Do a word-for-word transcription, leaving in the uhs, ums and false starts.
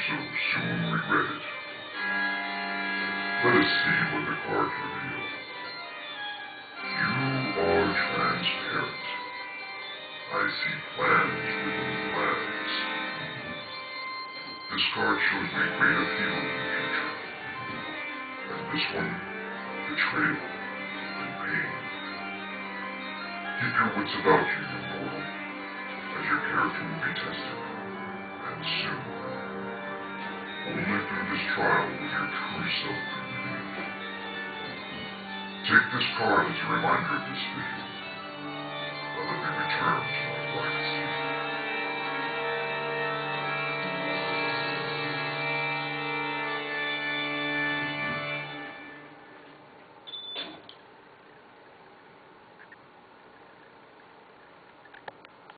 so soon regret it. Let us see what the cards reveal. You are transparent. I see plans within plans. This card shows me great appeal in the future. And this one, betrayal and pain. Keep your wits about you, you mortal, as your character will be tested, and soon. Only through this trial will your true self be revealed. Take this card as a reminder of this vision. Now let me return to